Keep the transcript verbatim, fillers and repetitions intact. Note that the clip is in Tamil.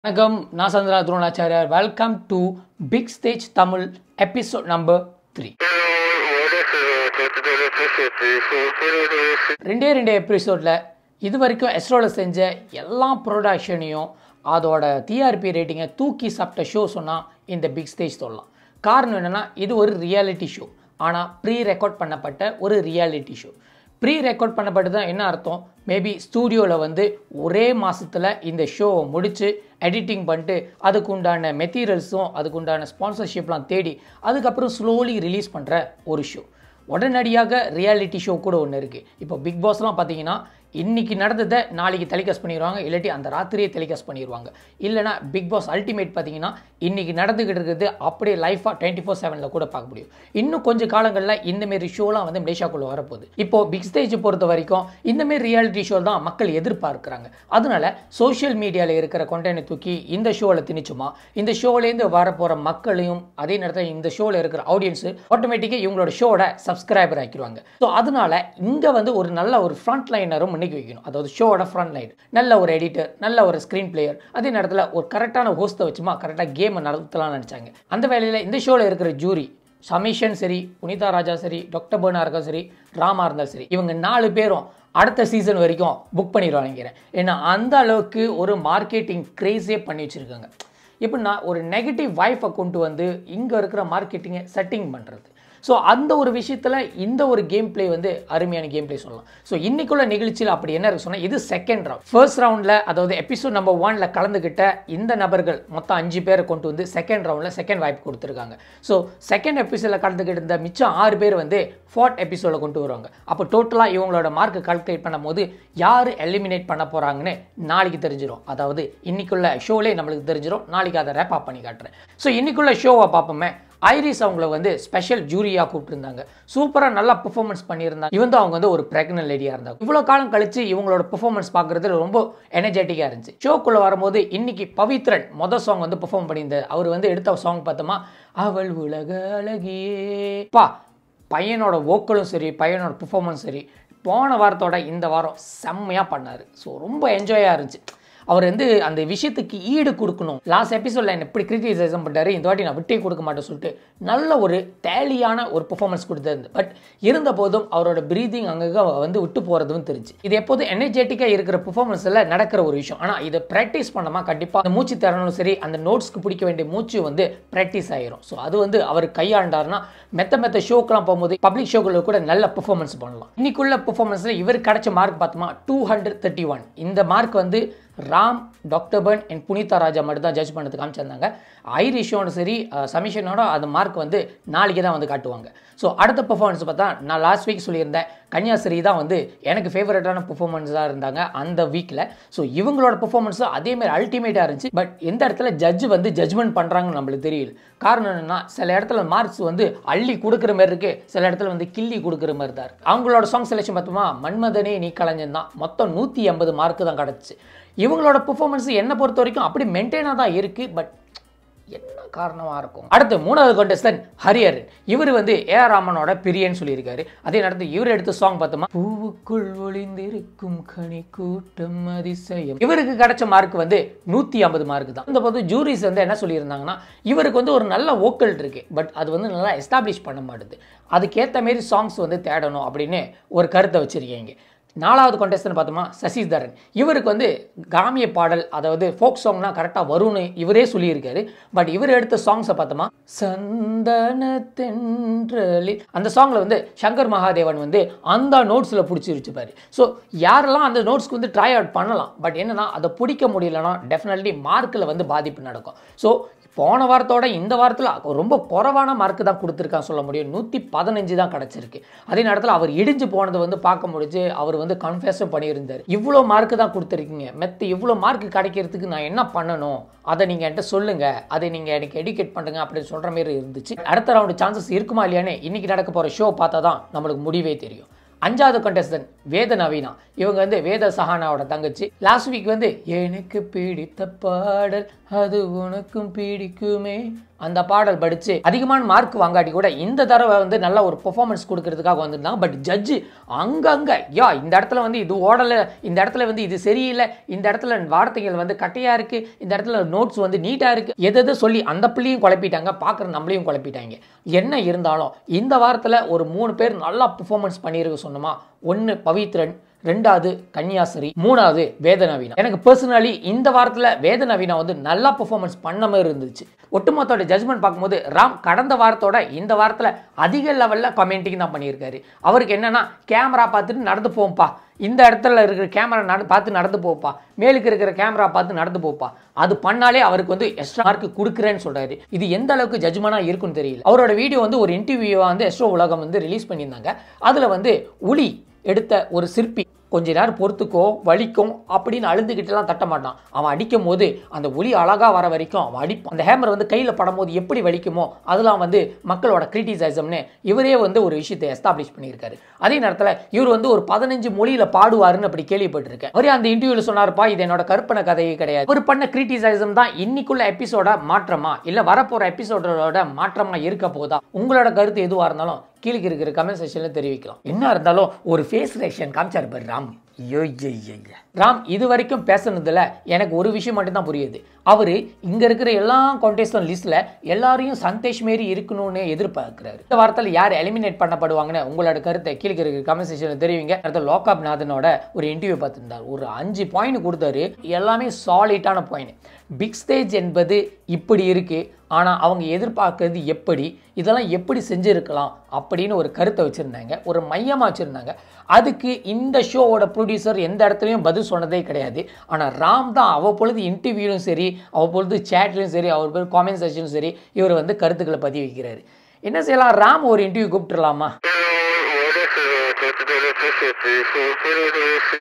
வணக்கம், நான் Chandra Dronacharyar. Welcome to big stage Tamil episode number three. ரெண்டே ரெண்டு எபிசோடில் இது வரைக்கும் எஸ்ரோவில் செஞ்ச எல்லா ப்ரொடக்ஷனையும் அதோட டிஆர்பி ரேட்டிங்கை தூக்கி சாப்பிட்ட ஷோ சொன்னால் இந்த பிக் ஸ்டேஜ் சொல்லலாம். காரணம் என்னென்னா, இது ஒரு ரியாலிட்டி ஷோ, ஆனால் ப்ரீ ரெக்கார்ட் பண்ணப்பட்ட ஒரு ரியாலிட்டி ஷோ. ப்ரீ ரெக்கார்ட் பண்ணப்பட்டு தான் என்ன அர்த்தம், மேபி ஸ்டூடியோவில் வந்து ஒரே மாதத்தில் இந்த ஷோவை முடித்து எடிட்டிங் பண்ணிட்டு அதுக்கு உண்டான மெட்டீரியல்ஸும் அதுக்கு உண்டான ஸ்பான்சர்ஷிப்லாம் தேடி அதுக்கப்புறம் ஸ்லோலி ரிலீஸ் பண்ணுற ஒரு ஷோ. உடனடியாக ரியாலிட்டி ஷோ கூட ஒன்று இருக்குது. இப்போ பிக் பாஸ்லாம் பார்த்தீங்கன்னா இன்றைக்கி நடந்ததை நாளைக்கு டெலிகாஸ்ட் பண்ணிடுவாங்க, இல்லாட்டி அந்த ராத்திரியே டெலிகாஸ்ட் பண்ணிடுவாங்க. இல்லைனா பிக் பாஸ் அல்டிமேட் பார்த்தீங்கன்னா இன்றைக்கி நடந்துக்கிட்டு இருக்கிறது அப்படியே லைஃபாக டுவெண்ட்டி ஃபோர் செவனில் கூட பார்க்க முடியும். இன்னும் கொஞ்சம் காலங்களில் இந்தமாரி ஷோலாம் வந்து மலேசியாக்குள்ளே வரப்போகுது. இப்போது பிக் ஸ்டேஜ் பொறுத்த வரைக்கும் இந்தமாரி ரியாலிட்டி ஷோ தான் மக்கள் எதிர்பார்க்குறாங்க. அதனால் சோஷியல் மீடியாவில் இருக்கிற கண்டென்ட் தூக்கி இந்த ஷோவில் திணிச்சுமா, இந்த ஷோலேருந்து வரப்போகிற மக்களையும் அதே நேரத்தில் இந்த ஷோவில் இருக்கிற ஆடியன்ஸு ஆட்டோமேட்டிக்காக இவங்களோட ஷோவோட சப்ஸ்கிரைபர் ஆக்கிடுவாங்க. ஸோ அதனால் இங்கே வந்து ஒரு நல்ல ஒரு ஃப்ரண்ட் லைனரும் முன்னிக்கு வைக்கணும். அதாவது ஷோவோட ஃப்ரண்ட் லைன், நல்ல ஒரு எடிட்டர், நல்ல ஒரு ஸ்க்ரீன் பிளேயர், அதே நேரத்தில் ஒரு கரெக்டான ஹோஸ்ட்டை வச்சுமா கரெக்டாக கேமை நடத்தலாம்னு நினச்சாங்க. அந்த வேலையில் இந்த ஷோவில் இருக்கிற ஜூரி சமீஷன் சரி, புனிதா ராஜா சரி, டாக்டர் பர்னா இருக்கா சரி, ராமா இருந்தாலும் சரி, இவங்க நாலு பேரும் அடுத்த சீசன் வரைக்கும் புக் பண்ணிடுவாங்க. ஏன்னா அந்த அளவுக்கு ஒரு மார்க்கெட்டிங் கிரேஸே பண்ணி வச்சுருக்காங்க. எப்படின்னா ஒரு நெகட்டிவ் வைஃபை கொண்டு வந்து இங்கே இருக்கிற மார்க்கெட்டிங்கை செட்டிங் பண்ணுறது. ஸோ அந்த ஒரு விஷயத்தில் இந்த ஒரு கேம் பிளே வந்து அருமையான கேம் பிளே சொல்லலாம். ஸோ இன்றைக்குள்ள நிகழ்ச்சியில் அப்படி என்ன இருக்கு சொன்னால், இது செகண்ட் ரவுண்ட். ஃபர்ஸ்ட் ரவுண்டில் அதாவது எபிசோட் நம்பர் ஒனில் கலந்துக்கிட்ட இந்த நபர்கள் மொத்தம் அஞ்சு பேரை கொண்டு வந்து செகண்ட் ரவுண்டில் செகண்ட் வாய்ப்பு கொடுத்துருக்காங்க. ஸோ செகண்ட் எபிசோடில் கலந்துக்கிட்டு இருந்த மிச்சம் ஆறு பேர் வந்து ஃபோர்த் எபிசோடில் கொண்டு வருவாங்க. அப்போ டோட்டலாக இவங்களோட மார்க்கு கால்குலேட் பண்ணும் போது யார் எலிமினேட் பண்ண போகிறாங்கன்னு நாளைக்கு தெரிஞ்சிடும். அதாவது இன்றைக்குள்ள ஷோலே நம்மளுக்கு தெரிஞ்சிடும். நாளைக்கு அதை ரேப் அப் பண்ணி காட்டுறேன். ஸோ இன்றைக்குள்ள ஷோவை பார்ப்போமே. ஐரிஸ் அவங்கள வந்து ஸ்பெஷல் ஜூரியாக கூப்பிட்டுருந்தாங்க. சூப்பராக நல்லா பெர்ஃபார்மன்ஸ் பண்ணியிருந்தாங்க. இவன் தான் அவங்க வந்து ஒரு பிரெக்னன்ட் லேடியாக இருந்தாங்க. இவ்வளோ காலம் கழிச்சு இவங்களோட பெர்ஃபார்மன்ஸ் பார்க்குறது ரொம்ப எனர்ஜெட்டிக்காக இருந்துச்சு. ஷோக்குள்ளே வரும்போது இன்னைக்கு பவித்ரன் மொதல் சாங் வந்து பெர்ஃபார்ம் பண்ணியிருந்தார். அவர் வந்து எடுத்த சாங் பார்த்தோமா, அவள் உலக அழகியே பா. பையனோட வோக்கலும் சரி, பையனோட பெர்ஃபார்மன்ஸ் சரி, போன வாரத்தோட இந்த வாரம் செம்மையாக பண்ணார். ஸோ ரொம்ப என்ஜாயாக இருந்துச்சு. அவர் வந்து அந்த விஷயத்துக்கு ஈடு கொடுக்கணும். லாஸ்ட் எபிசோடில் என்ன எப்படி கிரிட்டிசைசம் பண்ணார், இந்த வாட்டி நான் விட்டே கொடுக்க மாட்டேன்னு சொல்லிட்டு நல்ல ஒரு டேலியான ஒரு பெர்ஃபார்மன்ஸ் கொடுத்தாரு. பட் இருந்த போதும் அவரோட ப்ரீதிங் அங்கங்கே வந்து விட்டு போகிறதும் தெரிஞ்சு. இது எப்போதும் எனர்ஜெட்டிக்காக இருக்கிற பெர்ஃபார்மன்ஸில் நடக்கிற ஒரு விஷயம். ஆனால் இதை ப்ராக்டிஸ் பண்ணாமல் கண்டிப்பாக அந்த மூச்சு தரணும் சரி, அந்த நோட்ஸ்க்கு பிடிக்க வேண்டிய மூச்சு வந்து ப்ராக்டிஸ் ஆகிரும். ஸோ அது வந்து அவர் கையாண்டாருன்னா மெத்த மெத்த ஷோக்கெலாம் போகும்போது பப்ளிக் ஷோக்களில் கூட நல்ல பெர்ஃபார்மன்ஸ் பண்ணலாம். இன்னைக்குள்ள பெர்ஃபார்மன்ஸில் இவர் கிடைச்ச மார்க் பார்த்தோமா டூ ஹண்ட்ரட் தேர்ட்டி ஒன். இந்த மார்க் வந்து ராம், டாக்டர் பர்ன் அண்ட் புனிதா ராஜா மட்டும் தான் ஜட்ஜ் பண்ணது காமிச்சிருந்தாங்க. ஐரிஷோட சரி சமிஷனோட அந்த மார்க் வந்து நாளைக்கு தான் வந்து காட்டுவாங்க. ஸோ அடுத்த பெர்ஃபார்மன்ஸ் பார்த்தா நான் லாஸ்ட் வீக் சொல்லியிருந்தேன், கன்னியாஸ்ரீ தான் வந்து எனக்கு ஃபேவரட்டான பெர்ஃபார்மன்ஸாக இருந்தாங்க அந்த வீக்கில். ஸோ இவங்களோட பெர்ஃபார்மன்ஸும் அதேமாதிரி அல்டிமேட்டாக இருந்துச்சு. பட் எந்த இடத்துல ஜட்ஜ் வந்து ஜட்ஜ்மெண்ட் பண்ணுறாங்கன்னு நம்மளுக்கு தெரியல. காரணம் என்னென்னா, சில இடத்துல மார்க்ஸ் வந்து அள்ளி கொடுக்குற மாதிரி இருக்குது, சில இடத்துல வந்து கிள்ளி கொடுக்குற மாதிரி தான் இருக்குது. அவங்களோட சாங் செலெக்ஷன் பார்த்தோமா, மன்மதனே நீ கலைஞன் தான், மொத்தம் நூற்றி எண்பது மார்க்கு தான் கிடச்சி. இவங்களோட பெர்ஃபார்மன்ஸ் என்னை பொறுத்த வரைக்கும் அப்படி மெயின்டைனாக தான் இருக்குது. பட் என்ன காரணமாக இருக்கும். அடுத்து மூணாவது கண்டஸ்டன்ட் ஹரிஹரன். இவர் வந்து ஏ ஆர் ராமனோட பிரியன்னு சொல்லியிருக்காரு. அதே நேரத்தில் இவர் எடுத்த சாங் பார்த்தோமா, பூவுக்குள் ஒளிந்திருக்கும் கனி கூட்டம் அதிசயம். இவருக்கு கிடைச்ச மார்க் வந்து நூற்றி ஐம்பது மார்க் தான். இந்த போது ஜூரிஸ் வந்து என்ன சொல்லியிருந்தாங்கன்னா, இவருக்கு வந்து ஒரு நல்ல வோக்கல் இருக்கு, பட் அது வந்து நல்லா எஸ்டாப்ளிஷ் பண்ண மாட்டுது, அதுக்கேற்ற மாரி சாங்ஸ் வந்து தேடணும் அப்படின்னு ஒரு கருத்தை வச்சிருக்கீங்க. நாலாவது கண்டஸ்டன்ட் பார்த்தோமா சசிதரன். இவருக்கு வந்து கிராமிய பாடல், அதாவது ஃபோக் சாங்னா கரெக்டாக வரும்னு இவரே சொல்லியிருக்காரு. பட் இவர் எடுத்த சாங்ஸை பார்த்தோமா, சந்தன தென்றலில் அந்த சாங்கில் வந்து சங்கர் மகாதேவன் வந்து அந்த நோட்ஸில் பிடிச்சி வச்சுப்பாரு. ஸோ யாரெல்லாம் அந்த நோட்ஸ்க்கு வந்து ட்ரை அவுட் பண்ணலாம், பட் என்னன்னா அதை பிடிக்க முடியலன்னா டெஃபினெட்லி மார்க்கில் வந்து பாதிப்பு நடக்கும். ஸோ போன வாரத்தோட இந்த வாரத்தில் ரொம்ப குறைவான மார்க்கு தான் கொடுத்துருக்கான்னு சொல்ல முடியும். நூற்றி பதினஞ்சு தான் கிடச்சிருக்கு. அதே நேரத்தில் அவர் இடிஞ்சு போனது வந்து பார்க்க முடிஞ்சு அவர் வந்து கன்ஃபெஸும் பண்ணியிருந்தார். இவ்வளோ மார்க்கு தான் கொடுத்துருக்கீங்க, மெத்த இவ்வளோ மார்க்கு கிடைக்கிறதுக்கு நான் என்ன பண்ணணும், அதை நீங்கள் என்கிட்ட சொல்லுங்கள், அதை நீங்கள் எனக்கு எடிகேட் பண்ணுங்க அப்படின்னு சொல்கிற மாதிரி இருந்துச்சு. அடுத்த ரவுண்டு சான்சஸ் இருக்குமா இல்லையானே இன்னைக்கு நடக்க போகிற ஷோ பார்த்தா தான் நம்மளுக்கு முடிவே தெரியும். அஞ்சாவது கண்டஸ்டன்ட் வேத நவீனா, இவங்க வந்து வேத சஹானாவோட தங்கச்சி. லாஸ்ட் வீக் வந்து எனக்கு பிடித்த பாடல் அது உனக்கும் பிடிக்குமே அந்த பாடல் படிச்சு அதிகமான மார்க் வாங்காட்டி கூட இந்த தடவை வந்து நல்ல ஒரு பெர்ஃபார்மன்ஸ் கொடுக்கறதுக்காக வந்திருந்தாங்க. பட் ஜட்ஜு அங்கங்க யா இந்த இடத்துல வந்து இது ஓடலை, இந்த இடத்துல வந்து இது சரியில்லை, இந்த இடத்துல வார்த்தைகள் வந்து கட்டையா இருக்கு, இந்த இடத்துல நோட்ஸ் வந்து நீட்டா இருக்கு, எதை சொல்லி அந்த பிள்ளையும் குழப்பிட்டாங்க, பார்க்குற நம்மளையும் குழப்பிட்டாங்க. என்ன இருந்தாலும் இந்த வாரத்தில் ஒரு மூணு பேர் நல்லா பெர்ஃபார்மன்ஸ் பண்ணியிருக்க சொன்னோமா. ஒன்று பவித்ரன், ரெண்டாவது கன்னியாஸ்ரீ, மூணாவது வேத நவீனா. எனக்கு பர்சனலி இந்த வாரத்தில் வேத நவீனா வந்து நல்லா பெர்ஃபார்மன்ஸ் பண்ண மாதிரி இருந்துச்சு. ஒட்டுமொத்தோட ஜட்ஜ்மெண்ட் பார்க்கும்போது ராம் கடந்த வாரத்தோட இந்த வாரத்தில் அதிக லெவலில் கமெண்டிங் தான் பண்ணியிருக்காரு. அவருக்கு என்னன்னா கேமரா பார்த்துட்டு நடந்து போப்பா, இந்த இடத்துல இருக்கிற கேமரா நட பார்த்து நடந்து போப்பா, மேலுக்கு இருக்கிற கேமரா பார்த்து நடந்து போப்பா, அது பண்ணாலே அவருக்கு வந்து எக்ஸ்ட்ரா மார்க் கொடுக்குறேன்னு சொல்றாரு. இது எந்த அளவுக்கு ஜட்ஜ்மெண்டா இருக்குன்னு தெரியல. அவரோட வீடியோ வந்து ஒரு இன்டர்வியூவா வந்து எஸ்ட்ரோ உலகம் வந்து ரிலீஸ் பண்ணியிருந்தாங்க. அதில் வந்து உளி எடுத்த ஒரு சிற்பி கொஞ்ச நேரம் பொறுத்துக்கோ வலிக்கும் அப்படின்னு அழுந்துக்கிட்டுலாம் தட்ட மாட்டான். அவன் அடிக்கும் போது அந்த ஒளி அழகாக வர வரைக்கும் அவன் அடிப்பான். அந்த ஹேமர் வந்து கையில் படும்போது எப்படி வலிக்குமோ அதெல்லாம் வந்து மக்களோட கிரிட்டிசைசம்னு இவரே வந்து ஒரு விஷயத்தை எஸ்டாப்ளிஷ் பண்ணியிருக்காரு. அதே நேரத்தில் இவர் வந்து ஒரு பதினஞ்சு மொழியில் பாடுவாருன்னு அப்படி கேள்விப்பட்டிருக்கேன். அவரே அந்த இன்டர்வியூவில் சொன்னார்ப்பா, இது என்னோட கற்பனை கதையே கிடையாது. அவர் பண்ண கிரிட்டிசைசம் தான் இன்னைக்குள்ள எபிசோட மாற்றமா இல்லை வரப்போகிற எபிசோடோட மாற்றமா இருக்க போதா? உங்களோட கருத்து எதுவாக இருந்தாலும் கீழே இருக்கிற கமெண்ட் செக்ஷனில் தெரிவிக்கலாம். என்ன இருந்தாலும் ஒரு ஃபேஸ் ரியாக்ஷன் காமிச்சார் பாரு ராம். ஐயோ ராம் இது வரைக்கும் பேசுனதுல எனக்கு ஒரு விஷயம் மட்டும்தான் புரியுது. அவரு இங்க இருக்கிற எல்லா கான்டெஸ்டன் லிஸ்ட்ல எல்லாரையும் சந்தேஷ் மாரி இருக்கணும்னு எதிர்பார்க்கிறாரு. இந்த வாரத்தில் யார் எலிமினேட் பண்ணப்படுவாங்கன்னு உங்களோட கருத்தை கீழே இருக்கிற கமெண்ட் செக்ஷனில் தெரிவிங்க. அடுத்த லோகாப் நாதனோட ஒரு இன்டர்வியூ பார்த்துருந்தார். ஒரு அஞ்சு பாயிண்ட் கொடுத்தாரு, எல்லாமே சாலிட்டான பாயிண்ட். பிக் ஸ்டேஜ் என்பது இப்படி இருக்கு, ஆனால் அவங்க எதிர்பார்க்கறது எப்படி, இதெல்லாம் எப்படி செஞ்சுருக்கலாம் அப்படின்னு ஒரு கருத்தை வச்சுருந்தாங்க, ஒரு மையமாக வச்சுருந்தாங்க. அதுக்கு இந்த ஷோவோட ப்ரொடியூசர் எந்த இடத்துலையும் பதில் சொன்னதே கிடையாது. ஆனால் ராம் தான் அவ்வப்பொழுது இன்டர்வியூலும் சரி, அவ்வப்பொழுது சேட்லையும் சரி, அவர் பேர் காமெண்ட் செக்ஷனும் சரி, இவர் வந்து கருத்துக்களை பதிவு வைக்கிறாரு. என்ன செய்யலாம், ராம் ஒரு இன்டர்வியூ கூப்பிட்டுலாமா?